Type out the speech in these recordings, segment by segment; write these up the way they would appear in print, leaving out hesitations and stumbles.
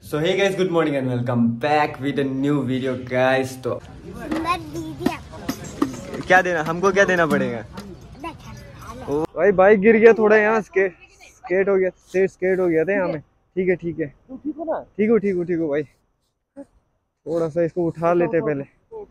So hey guys, good morning and welcome back with a new video guys. तो क्या देना हमको, क्या देना पड़ेगा? ओ भाई बाइक गिर गया थोड़ा, यहाँ स्केट हो गया, स्केट हो गया था यहाँ में। ठीक है ठीक है, ठीक हो ना? ठीक हो भाई, थोड़ा सा इसको उठा लेते पहले।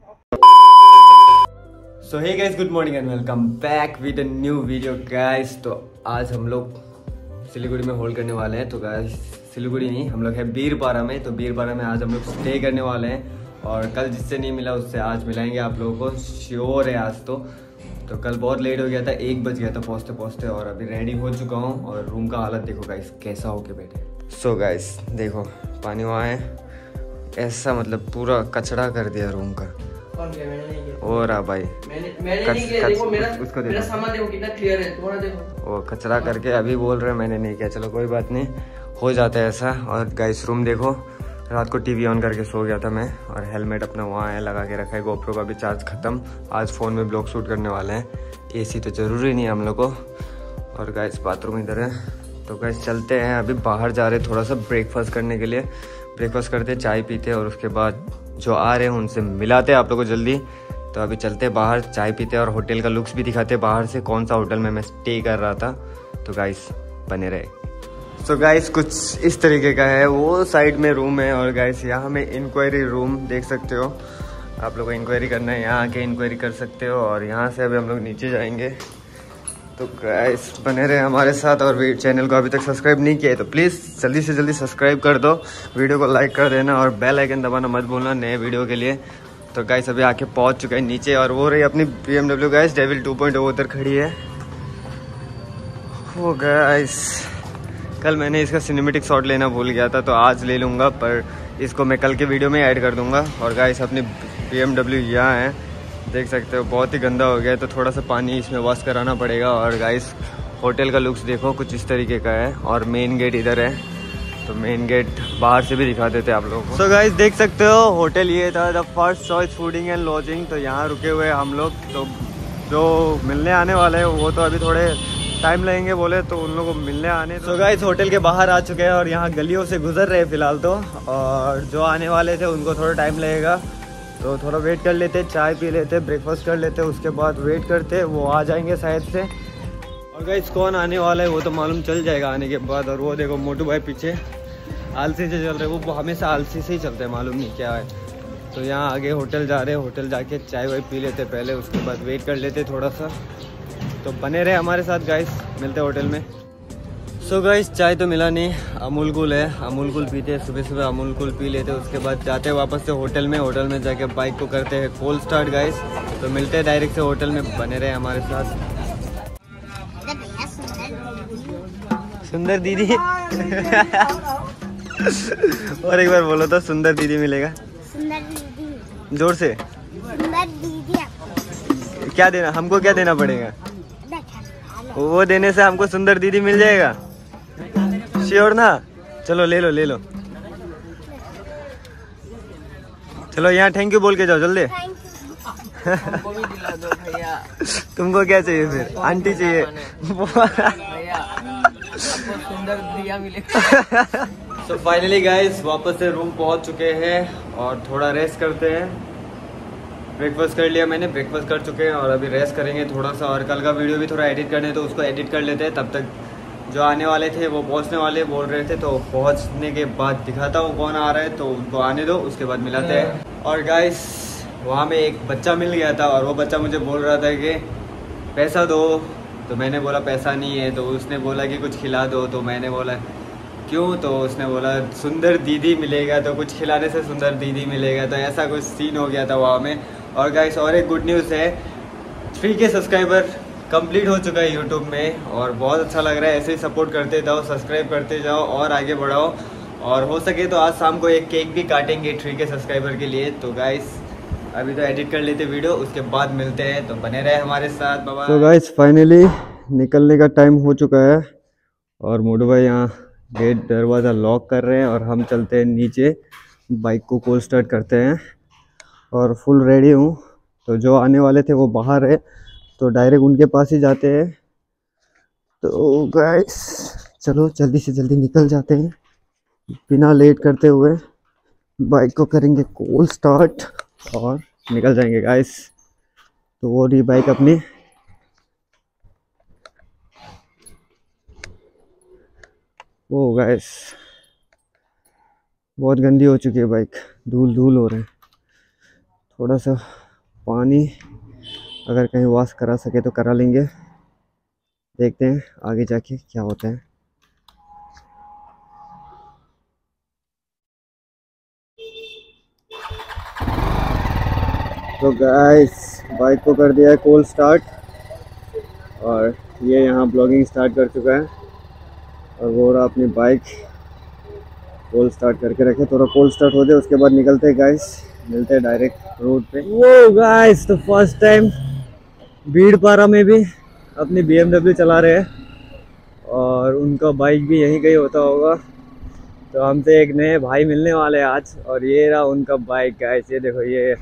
So hey guys, good morning and welcome back with a new video guys. तो आज हम लोग सिलीगुड़ी में होल्ड करने वाले हैं। तो गाइस सिलीगुड़ी नहीं, हम लोग हैं बीरपारा में। तो बीरपारा में आज हम लोग स्टे करने वाले हैं और कल जिससे नहीं मिला उससे आज मिलाएंगे आप लोगों को, श्योर है आज। तो कल बहुत लेट हो गया था, 1 बज गया था पहुँचते पहुँचते, और अभी रेडी हो चुका हूँ। और रूम का हालत देखो गाइस कैसा होके बैठे। सो गाइस देखो, पानी वहाँ है, ऐसा मतलब पूरा कचरा कर दिया रूम का। और रहा भाई, उसको देखो, सामान देखो कितना क्लियर है, थोड़ा देखो। वो कचरा करके अभी बोल रहे मैंने नहीं किया। चलो कोई बात नहीं, हो जाता है ऐसा। और गाइस रूम देखो, रात को टीवी ऑन करके सो गया था मैं, और हेलमेट अपना वहाँ है लगा के रखा है। गोप्रो का भी चार्ज खत्म, आज फ़ोन में ब्लॉग शूट करने वाले हैं। एसी तो ज़रूरी नहीं है हम लोग को। और गाइस बाथरूम इधर है। तो गाइस चलते हैं, अभी बाहर जा रहे थोड़ा सा ब्रेकफास्ट करने के लिए। ब्रेकफास्ट करते, चाय पीते, और उसके बाद जो आ रहे हैं उनसे मिलाते हैं आप लोगों को जल्दी। तो अभी चलते हैं बाहर, चाय पीते और होटल का लुक्स भी दिखाते हैं बाहर से, कौन सा होटल में मैं स्टे कर रहा था। तो गाइस बने रहे। सो गाइस कुछ इस तरीके का है, वो साइड में रूम है। और गाइस यहाँ में इंक्वायरी रूम देख सकते हो, आप लोग को इंक्वायरी करना है यहाँ आके इंक्वायरी कर सकते हो। और यहाँ से अभी हम लोग नीचे जाएंगे। तो गाइस बने रहे हमारे साथ, और चैनल को अभी तक सब्सक्राइब नहीं किया है तो प्लीज़ जल्दी से जल्दी सब्सक्राइब कर दो, वीडियो को लाइक कर देना और बेल आइकन दबाना मत भूलना नए वीडियो के लिए। तो गाइस अभी आके पहुंच चुका है नीचे, और वो रही अपनी BMW गाइस डेविल 2.0 उधर खड़ी है। वो गाइस कल मैंने इसका सिनेमेटिक शॉट लेना भूल गया था, तो आज ले लूँगा, पर इसको मैं कल के वीडियो में ऐड कर दूँगा। और गाइस अपनी BMW यहाँ है, देख सकते हो बहुत ही गंदा हो गया है, तो थोड़ा सा पानी इसमें वॉश कराना पड़ेगा। और गाइस होटल का लुक्स देखो कुछ इस तरीके का है, और मेन गेट इधर है। तो मेन गेट बाहर से भी दिखा देते हैं आप लोगों को। सो गाइस देख सकते हो होटल ये था, the first choice fooding and lodging. तो यहाँ रुके हुए हम लोग। तो जो मिलने आने वाले हैं वो तो अभी थोड़े टाइम लगेंगे बोले, तो उन लोगों को मिलने आने। तो गाइस होटल के बाहर आ चुके हैं और यहाँ गलियों से गुजर रहे फिलहाल तो, और जो आने वाले थे उनको थोड़ा टाइम लगेगा, तो थोड़ा वेट कर लेते, चाय पी लेते, ब्रेकफास्ट कर लेते, उसके बाद वेट करते, वो आ जाएंगे शायद से। और गाइस कौन आने वाला है वो तो मालूम चल जाएगा आने के बाद। और वो देखो मोटू भाई पीछे आलसी से चल रहे, वो हमेशा आलसी से ही चलते हैं, मालूम नहीं क्या है। तो यहाँ आगे होटल जा रहे हैं, होटल जाके चाय वाय पी लेते पहले, उसके बाद वेट कर लेते थोड़ा सा। तो बने रहे हमारे साथ गाइस, मिलते होटल में। सो गाइस चाय तो मिला नहीं, अमूल कूल है, अमूल कूल पीते हैं, सुबह सुबह अमूल कूल पी लेते, उसके बाद जाते हैं वापस से होटल में। होटल में जाके बाइक को करते हैं कोल्ड स्टार्ट गाइस। तो मिलते हैं डायरेक्ट से होटल में, बने रहे हमारे साथ। सुंदर दीदी और एक बार बोलो तो सुंदर दीदी मिलेगा। सुंदर दीदी जोर से, सुंदर दीदी। क्या देना हमको, क्या देना पड़ेगा? वो देने से हमको सुंदर दीदी मिल जाएगा, श्योर ना? चलो ले लो ले लो, चलो यहाँ थैंक यू बोल के जाओ जल्दी। तुमको क्या चाहिए फिर? आंटी चाहिए? सुंदर दिया मिलेगा। तो फाइनली गाइस वापस से रूम पहुंच चुके हैं और थोड़ा रेस्ट करते हैं। ब्रेकफास्ट कर लिया मैंने, ब्रेकफास्ट कर चुके हैं और अभी रेस्ट करेंगे थोड़ा सा। और कल का वीडियो भी थोड़ा एडिट करने, तो उसको एडिट कर लेते हैं। तब तक जो आने वाले थे वो पहुंचने वाले बोल रहे थे, तो पहुंचने के बाद दिखाता हूँ कौन आ रहा है, तो उनको आने दो, उसके बाद मिलाते हैं। और गाइस वहाँ में एक बच्चा मिल गया था, और वो बच्चा मुझे बोल रहा था कि पैसा दो। तो मैंने बोला पैसा नहीं है। तो उसने बोला कि कुछ खिला दो। तो मैंने बोला क्यों? तो उसने बोला सुंदर दीदी मिलेगा, तो कुछ खिलाने से सुंदर दीदी मिलेगा। तो ऐसा कुछ सीन हो गया था वहाँ में। और गाइस और एक गुड न्यूज़ है, 3K सब्सक्राइबर कंप्लीट हो चुका है यूट्यूब में, और बहुत अच्छा लग रहा है। ऐसे ही सपोर्ट करते जाओ, सब्सक्राइब करते जाओ और आगे बढ़ाओ। और हो सके तो आज शाम को एक केक भी काटेंगे 3K सब्सक्राइबर के लिए। तो गाइस अभी तो एडिट कर लेते वीडियो, उसके बाद मिलते हैं, तो बने रहे हमारे साथ। बाबा तो गाइस फाइनली निकलने का टाइम हो चुका है, और मोटू भाई यहाँ गेट दरवाज़ा लॉक कर रहे हैं, और हम चलते हैं नीचे, बाइक को कोल्ड स्टार्ट करते हैं। और फुल रेडी हूँ। तो जो आने वाले थे वो बाहर है, तो डायरेक्ट उनके पास ही जाते हैं। तो गाइस चलो जल्दी से जल्दी निकल जाते हैं। बिना लेट करते हुए बाइक को करेंगे कोल्ड स्टार्ट और निकल जाएंगे गाइस। तो वो रही बाइक अपनी। वो गाइस बहुत गंदी हो चुकी है बाइक, धूल धूल हो रहे हैं। थोड़ा सा पानी अगर कहीं वॉश करा सके तो करा लेंगे, देखते हैं आगे जाके क्या होता है। तो गाइस बाइक को कर दिया है कोल्ड स्टार्ट और ये यहाँ ब्लॉगिंग स्टार्ट कर चुका है और वो रहा अपनी बाइक कोल्ड स्टार्ट करके रखे। थोड़ा कोल्ड स्टार्ट हो जाए उसके बाद निकलते हैं गाइस, मिलते हैं डायरेक्ट रोड पे। वो गाइस तो फर्स्ट टाइम भीड़पारा में भी अपनी BMW चला रहे हैं और उनका बाइक भी यहीं कहीं होता होगा। तो हमसे एक नए भाई मिलने वाले हैं आज और ये रहा उनका बाइक गाइस, ये देखो ये।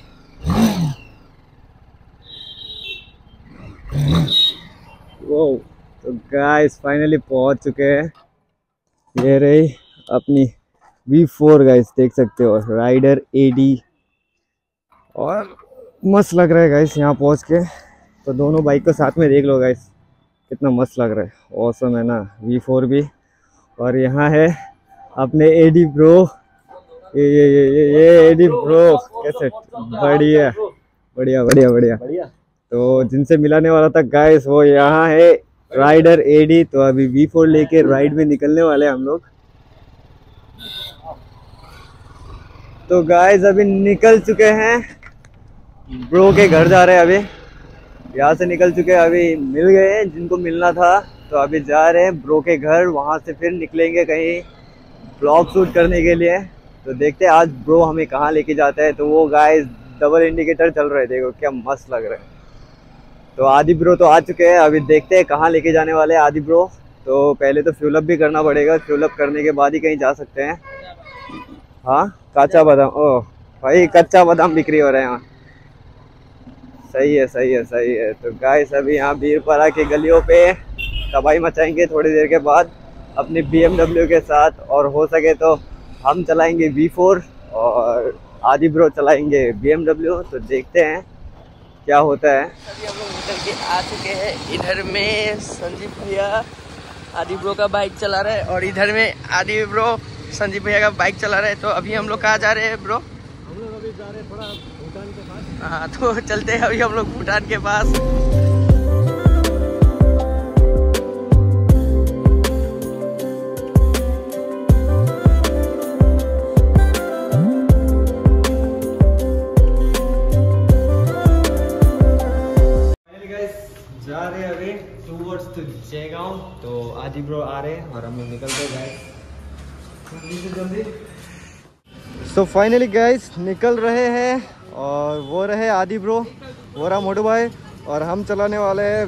वो तो गाइस फाइनली पहुंच चुके हैं। ये रही अपनी V4 गाइस, देख सकते हो राइडर AD और मस्त लग रहा है गाइस यहाँ पहुंच के। तो दोनों बाइक को साथ में देख लो गाइस, कितना मस्त लग रहा है, ऑसम है ना V4 भी। और यहाँ है अपने AD ब्रो, ये AD ब्रो कैसे, बढ़िया बढ़िया बढ़िया बढ़िया। तो जिनसे मिलाने वाला था गाइस वो यहाँ है राइडर AD। तो अभी V4 लेके राइड में निकलने वाले हैं हम लोग। तो गाइस अभी निकल चुके हैं, ब्रो के घर जा रहे हैं। अभी यहाँ से निकल चुके हैं, अभी मिल गए हैं जिनको मिलना था। तो अभी जा रहे हैं ब्रो के घर, वहाँ से फिर निकलेंगे कहीं ब्लॉग शूट करने के लिए। तो देखते हैं आज ब्रो हमें कहाँ लेके जाता है। तो वो गाइस डबल इंडिकेटर चल रहे, देखो क्या मस्त लग रहा है। तो आदि ब्रो तो आ चुके हैं, अभी देखते हैं कहाँ लेके जाने वाले हैं आदि ब्रो। तो पहले तो फ्यूल अप भी करना पड़ेगा, फ्यूल अप करने के बाद ही कहीं जा सकते हैं। हाँ कच्चा बादाम, ओह भाई कच्चा बादाम बिक्री हो रहे हैं यहाँ, सही है सही है सही है। तो गाइस अभी यहाँ भीड़पारा के गलियों पे तबाही मचाएंगे थोड़ी देर के बाद अपनी BMW के साथ। और हो सके तो हम चलाएंगे V4 और आदि ब्रो चलाएंगे BMW। तो देखते हैं क्या होता है। अभी हम लोग निकल के आ चुके हैं। इधर में संजीव भैया आदि ब्रो का बाइक चला रहे हैं और इधर में आदि ब्रो संजीव भैया का बाइक चला रहे हैं। तो अभी हम लोग कहाँ जा रहे हैं ब्रो? हम लोग अभी जा रहे हैं थोड़ा भूटान के पास। हाँ तो चलते हैं अभी हम लोग भूटान के पास। जा रहे हैं अभी टूवर्ड्स टू जयगांव। तो आदि ब्रो आ रहे हैं और हम लोग निकलते हैं जल्दी। सो फाइनली गाइस निकल रहे हैं और वो रहे आदि ब्रो, वो रहा मोटू भाई और हम चलाने वाले हैं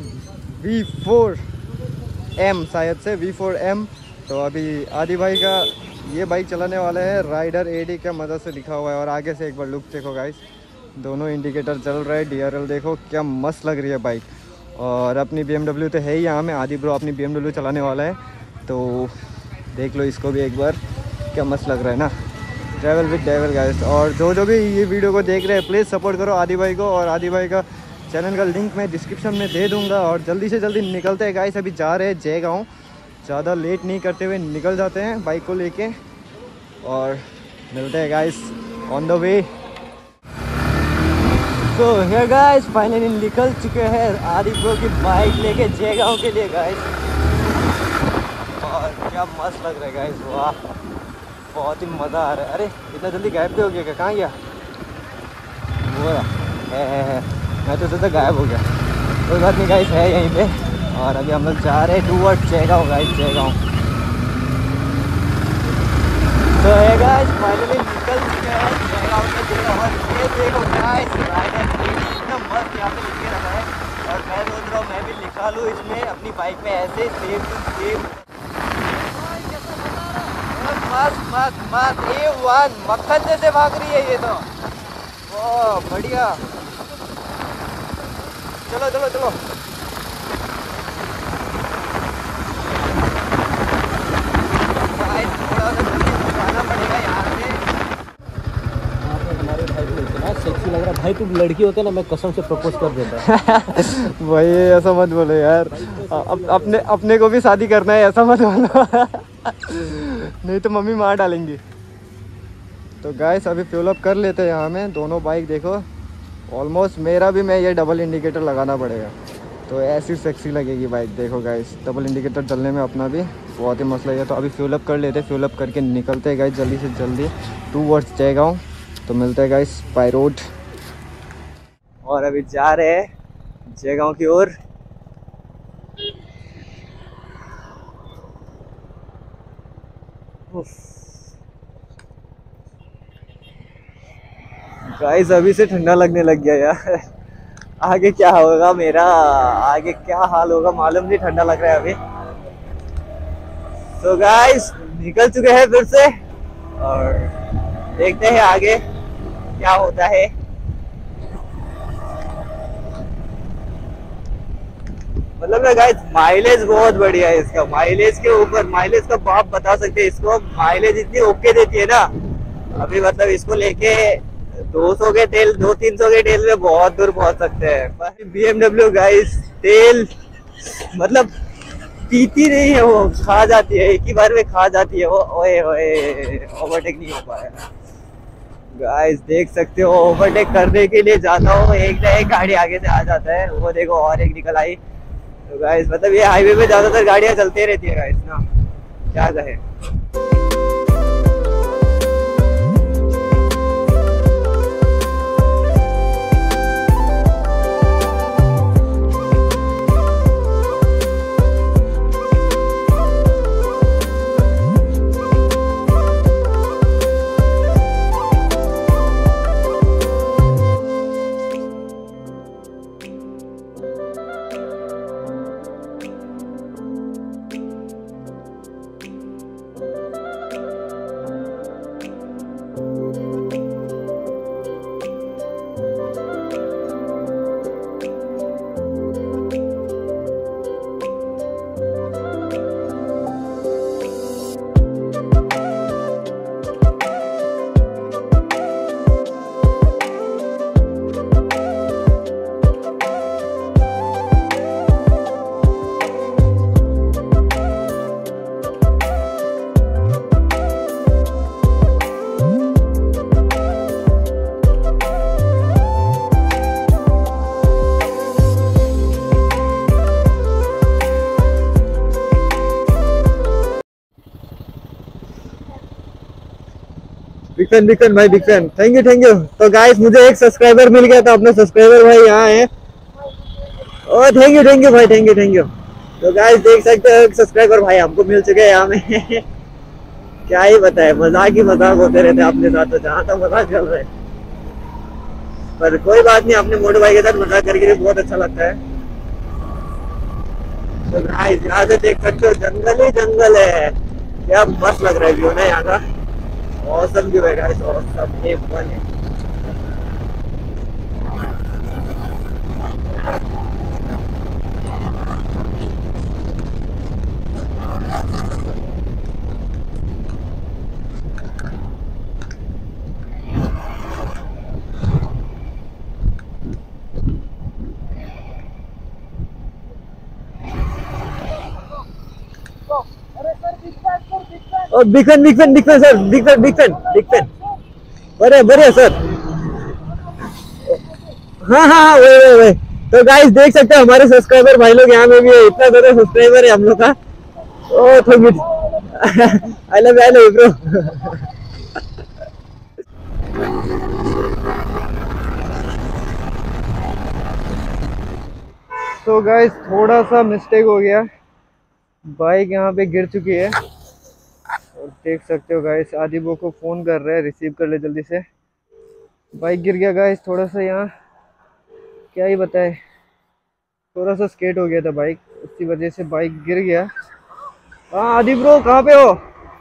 V4M, शायद से V4M। तो अभी आदि भाई का ये बाइक चलाने वाले हैं राइडर AD के मदद से लिखा हुआ है। और आगे से एक बार लुक देखो गाइस, दोनों इंडिकेटर चल रहा है, DRL देखो क्या मस्त लग रही है बाइक। और अपनी BMW तो है ही यहाँ में, आदि ब्रो अपनी BMW चलाने वाला है। तो देख लो इसको भी एक बार, क्या मस्त लग रहा है ना, ट्रैवल विद डेविल गाइस। और जो भी ये वीडियो को देख रहे हैं प्लीज़ सपोर्ट करो आदि भाई को। और आदि भाई का चैनल का लिंक मैं डिस्क्रिप्शन में दे दूँगा। और जल्दी से जल्दी निकलते हैं गाइस, अभी जा रहे हैं जयगांव। ज़्यादा लेट नहीं करते हुए निकल जाते हैं बाइक को लेके और मिलते हैं गाइस ऑन द वे। तो हियर गाइस फाइनली निकल चुके हैं आदि ब्रो की बाइक लेके जयगांव के लिए गाइस। और क्या मस्त लग रहा है गाइस, वाह बहुत ही मज़ा आ रहा है। अरे इतना जल्दी गायब भी हो गया क्या, कहाँ गया वो है? मैं तो सोचा गायब हो गया, कोई बात नहीं गाइस है यहीं पे। और अभी हम लोग जा रहे हैं टूवर्ड्स जयगांव गाइस, जयगांव। तो है गाइस फाइनली निकल चुके हैं जयगांव के लिए। और ये देखो गाइस राइडर इतना मस्त यहाँ पे लिख के रखा है। और मैं सोच रहा हूँ मैं भी लिखा लूँ इसमें अपनी बाइक में ऐसे सेफ टू सेफ। मस्त मस्त मस्त A1 मक्खन जैसे भाग रही है ये तो, ओह बढ़िया। चलो चलो चलो थोड़ा सा भाई तू लड़की होते ना मैं कसम से प्रपोज कर देता। भाई ऐसा मत बोलो यार, अपने अपने को भी शादी करना है, ऐसा मत बोलो। नहीं तो मम्मी मार डालेंगी। तो गाइस अभी फ्यूल अप कर लेते हैं यहाँ में। दोनों बाइक देखो ऑलमोस्ट, मेरा भी मैं ये डबल इंडिकेटर लगाना पड़ेगा तो ऐसी सेक्सी लगेगी बाइक। देखो गाइस डबल इंडिकेटर चलने में अपना भी बहुत ही मसला है। तो अभी फ्यूल अप कर लेते हैं, फ्यूल अप करके निकलते हैं गाइस जल्दी से जल्दी टूवर्ड्स जयगांव। तो मिलते हैं गाइस बाय रोड। और अभी जा रहे हैं जयगांव की ओर। गाइस अभी से ठंडा लगने लग गया यार। आगे क्या होगा मेरा, आगे क्या हाल होगा मालूम नहीं, ठंडा लग रहा है अभी। तो गाइस निकल चुके हैं फिर से और देखते हैं आगे क्या होता है। मतलब ना गाइस माइलेज बहुत बढ़िया है इसका। माइलेज के ऊपर, माइलेज का बाप बता सकते हैं इसको। माइलेज इतनी ओके देती है ना, अभी मतलब इसको लेके 200 के तेल, 200-300 के तेल में बहुत दूर पहुंच सकते हैं। BMW गाइस तेल मतलब पीती नहीं है, वो खा जाती है, एक ही बार में खा जाती है वो। ओए ओए ओवरटेक नहीं हो पाया गाइस, देख सकते हो ओवरटेक करने के लिए जाता हूँ, एक ना एक गाड़ी आगे से आ जाता है। वो देखो और एक निकल आई। तो गाइस मतलब ये हाईवे पे ज्यादातर गाड़ियां चलती रहती है गाइस ना, क्या कहे। बिग फैन भाई, बिग फैन, थैंक यू। तो गाइस मुझे एक सब्सक्राइबर मिल गया था, अपना सब्सक्राइबर भाई यहाँ है। ओ थैंक यू भाई, थैंक यू। तो गाइस देख सकते हो सब्सक्राइबर भाई हमको मिल चुके हैं यहाँ में। क्या ही बताए, मजाक ही मजाक होते रहते हैं अपने साथ, तो जहाँ तक मजाक चल रहा है। पर कोई बात नहीं, अपने मोटू भाई के साथ मजाक करके भी बहुत अच्छा लगता है। तो गाइस यहाँ से देख सकते हो जंगल ही जंगल है, क्या मस्त लग रहा है व्यू ना यहाँ का। औसम व्यू है गाइस, औसम A1 है। और big fan sir, big fan बढ़िया सर। हाँ वही। तो गाइस देख सकते हैं हमारे सब्सक्राइबर भाई लोग यहाँ में भी है, इतना ज्यादा सब्सक्राइबर है हम लोग का। Oh thank you, I love you bro. तो गाइस थोड़ा सा मिस्टेक हो गया, बाइक यहाँ पे गिर चुकी है। और देख सकते हो गाइस आदिबो को फ़ोन कर रहे हैं, रिसीव कर ले जल्दी से। बाइक गिर गया गाइस, थोड़ा सा यहाँ क्या ही बताए, थोड़ा सा स्केट हो गया था बाइक, उसकी वजह से बाइक गिर गया। हाँ आदि ब्रो कहाँ पे हो?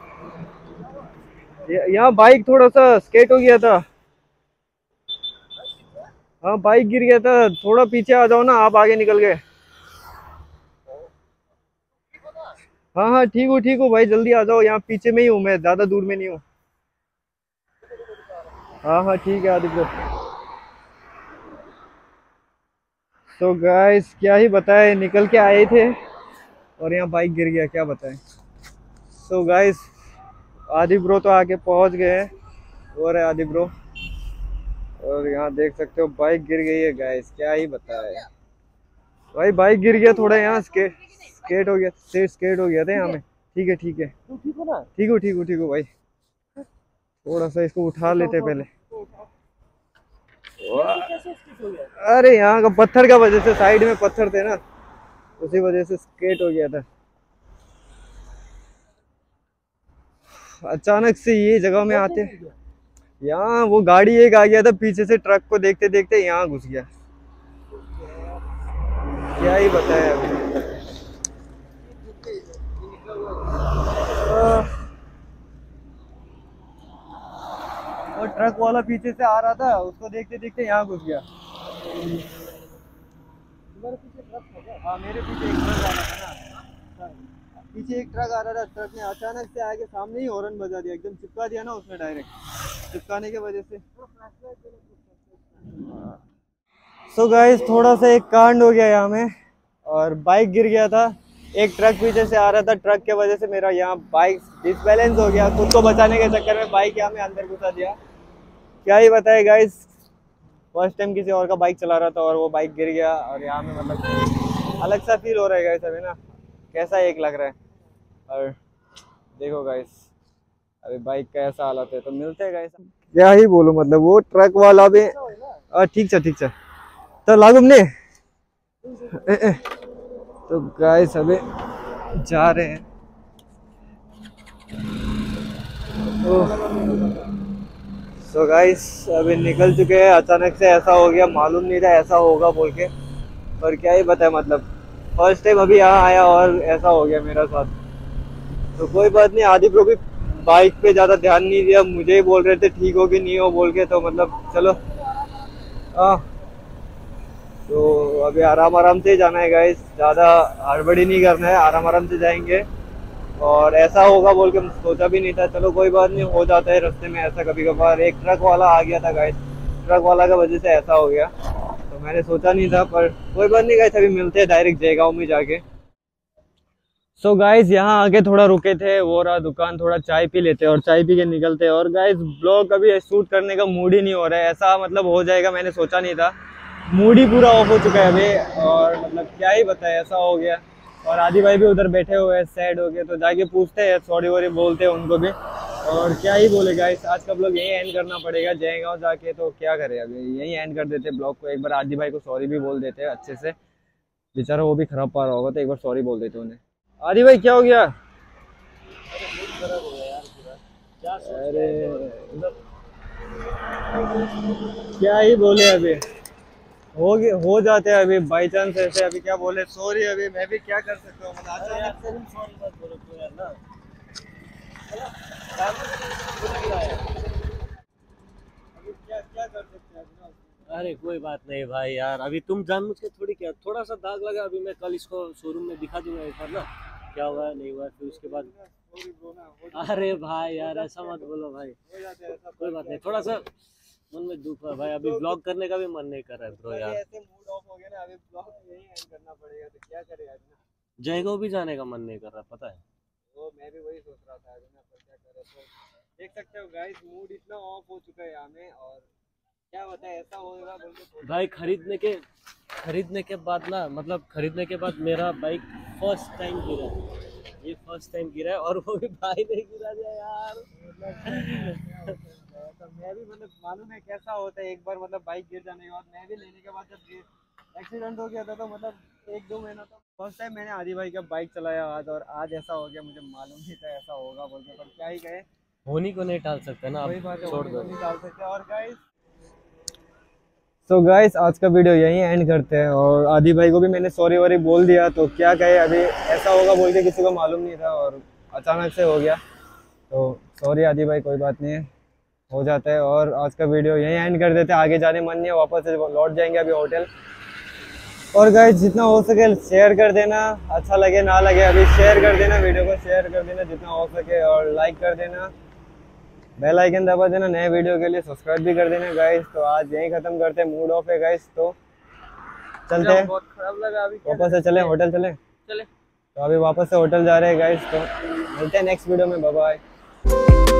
यहाँ बाइक थोड़ा सा स्केट हो गया था। हाँ बाइक गिर गया था, थोड़ा पीछे आ जाओ ना, आप आगे निकल गए। हाँ ठीक हूँ भाई, जल्दी आ जाओ, यहाँ पीछे में ही हूँ मैं, ज़्यादा दूर में नहीं हूँ। हाँ ठीक है आदित्य। तो गाइस क्या ही बताएं, निकल के आए थे और यहाँ बाइक गिर गया, क्या बताएं। सो गाइस आदि ब्रो तो आके पहुंच गए हैं, और है आदि ब्रो, और यहाँ देख सकते हो बाइक गिर गई है गाइस, क्या ही बताएं भाई। बाइक गिर गया, थोड़ा यहाँ स्केट हो गया, स्केट हो गया था यहाँ में। ठीक है ठीक है, ठीक हो ना? ठीक हो भाई। थोड़ा सा इसको उठा लेते पहले। अरे यहाँ का पत्थर का वजह से, साइड में पत्थर थे ना, उसी वजह से स्केट हो गया था। अचानक से ये जगह में आते, यहाँ वो गाड़ी एक आ गया था पीछे से, ट्रक को देखते देखते यहाँ घुस गया, क्या ही बताया अभी। और ट्रक वाला पीछे से आ रहा था, उसको देखते देखते यहाँ घुस गया। हाँ मेरे पीछे एक ट्रक आ रहा था ना, पीछे एक ट्रक आ रहा था, ट्रक ने अचानक से आके सामने ही हॉर्न बजा दिया, एकदम चिपका दिया ना उसने, डायरेक्ट चिपकाने की वजह से। सो गाइस थोड़ा सा एक कांड हो गया यहाँ में, और बाइक गिर गया था, एक ट्रक पीछे से आ रहा था, ट्रक के वजह से मेरा यहाँ बाइक डिसबैलेंस हो गया, खुद को बचाने के चक्कर में बाइक यहाँ में अंदर घुसा दिया। क्या ही बताए गाइस, फर्स्ट टाइम किसी और का बाइक चला रहा था और वो बाइक गिर गया, और यहाँ में मतलब अलग सा फील हो रहा है गाइस अभी ना, कैसा एक लग रहा है। और देखो गाइस अभी बाइक का ऐसा हालत है, तो मिलते हैं गाइस। क्या ही बोलो, मतलब वो ट्रक वाला भी ठीक है तो लागू ने। तो गाइस अभी जा रहे हैं। सो गाइस अभी निकल चुके हैं, अचानक से ऐसा हो गया, मालूम नहीं था ऐसा होगा बोल के, पर क्या ही बताए, मतलब फर्स्ट टाइम अभी यहाँ आया और ऐसा हो गया मेरा साथ। तो कोई बात नहीं, आदि ब्रो भी बाइक पे ज़्यादा ध्यान नहीं दिया, मुझे ही बोल रहे थे ठीक हो कि नहीं हो बोल के, तो मतलब चलो तो अभी आराम आराम से जाना है गाइस, ज़्यादा हड़बड़ी नहीं करना है, आराम आराम से जाएंगे। और ऐसा होगा बोल के सोचा भी नहीं था, चलो कोई बात नहीं, हो जाता है रास्ते में ऐसा कभी कभार। एक ट्रक वाला आ गया था गाइस, ट्रक वाला की वजह से ऐसा हो गया, तो मैंने सोचा नहीं था, पर कोई बात नहीं गाइस, अभी मिलते हैं डायरेक्ट जयगांव में जाके। सो गाइस यहाँ आके थोड़ा रुके थे, वो रहा दुकान, थोड़ा चाय पी लेते और चाय पी के निकलते। और गाइस ब्लॉग अभी शूट करने का मूड ही नहीं हो रहा है, ऐसा मतलब हो जाएगा मैंने सोचा नहीं था, मूड ही पूरा ऑफ हो चुका है अभी, और मतलब क्या ही बताए ऐसा हो गया। और आदि भाई भी उधर बैठे हुए हैं, सैड हो गए, तो जाके पूछते हैं, सॉरी वॉरी बोलते हैं उनको भी। और क्या ही बोले गाइस, आज का ब्लॉग यही एंड करना पड़ेगा जयगांव जाके, तो क्या करें अभी यही एंड कर देते ब्लॉग को। एक बार आदि भाई को सॉरी भी बोल देते हैं अच्छे से, बेचारा वो भी खराब पा रहा होगा, तो एक बार सॉरी बोल देते उन्हें। आदि भाई क्या हो गया? अरे क्या ही बोले, अभी हो जाते हैं अभी बाई चांस ऐसे, अभी क्या बोले, सॉरी, अभी मैं भी क्या कर सकता हूँ, क्या कर सकते हैं। अरे कोई बात नहीं भाई यार, अभी तुम जानबूझ के थोड़ी, क्या थोड़ा सा दाग लगा, अभी मैं कल इसको शोरूम में दिखा दूंगा एक बार ना, क्या हुआ नहीं हुआ, फिर उसके बाद। अरे भाई यार ऐसा मत बोलो भाई, कोई बात नहीं, थोड़ा सा मन में दुख है भाई, अभी ब्लॉग करने का भी मन नहीं कर रहा है ब्रो यार, ऐसे मूड ऑफ हो गया ना, अभी ब्लॉग यही एंड करना पड़ेगा, तो क्या करें यार ना। जयगांव भी जाने का मन नहीं कर रहा, पता है वो मैं भी वही सोच रहा था अभी ना, पर क्या करें। तो देख सकते हो गाइस, मूड इतना ऑफ हो चुका है यहाँ में, और क्या होता है ऐसा होगा बोल के भाई। खरीदने के बाद ना, मतलब खरीदने के बाद मेरा बाइक फर्स्ट टाइम गिरा, ये फर्स्ट टाइम गिरा है, और वो भी भाई ने गिरा दिया यार। तो मैं भी मतलब मालूम है कैसा होता है, एक बार मतलब बाइक गिर जाने के बाद, मैं भी लेने के बाद जब एक्सीडेंट हो गया था, तो मतलब 1-2 महीना तो फर्स्ट टाइम मैंने आदि भाई का बाइक चलाया आज, और आज ऐसा हो गया, मुझे मालूम नहीं था ऐसा होगा बोल के, पर क्या ही कहे, होनी को नहीं टाल सकते ना, वही बात है, छोड़ दो, नहीं डाल सकते। और गाइस तो गाइस आज का वीडियो यहीं एंड करते हैं, और आदि भाई को भी मैंने सॉरी वॉरी बोल दिया, तो क्या कहे, अभी ऐसा होगा बोल के किसी को मालूम नहीं था, और अचानक से हो गया, तो सॉरी आदि भाई, कोई बात नहीं है, हो जाता है। और आज का वीडियो यहीं एंड कर देते हैं, आगे जाने मन नहीं है, वापस से लौट जाएंगे अभी होटल। और गाइस जितना हो सके शेयर कर देना, अच्छा लगे ना लगे अभी शेयर कर देना, वीडियो को शेयर कर देना जितना हो सके, और लाइक कर देना, बेल आइकन दबा देना, नए वीडियो के लिए सब्सक्राइब भी कर देना गाइस। तो आज यहीं ख़त्म करते हैं, मूड ऑफ है गाइस, तो चलते हैं, बहुत खराब लगा। अभी वापस से चले होटल चले। चले तो अभी वापस से होटल जा रहे हैं गाइस, तो मिलते हैं नेक्स्ट वीडियो में, बाय बाय।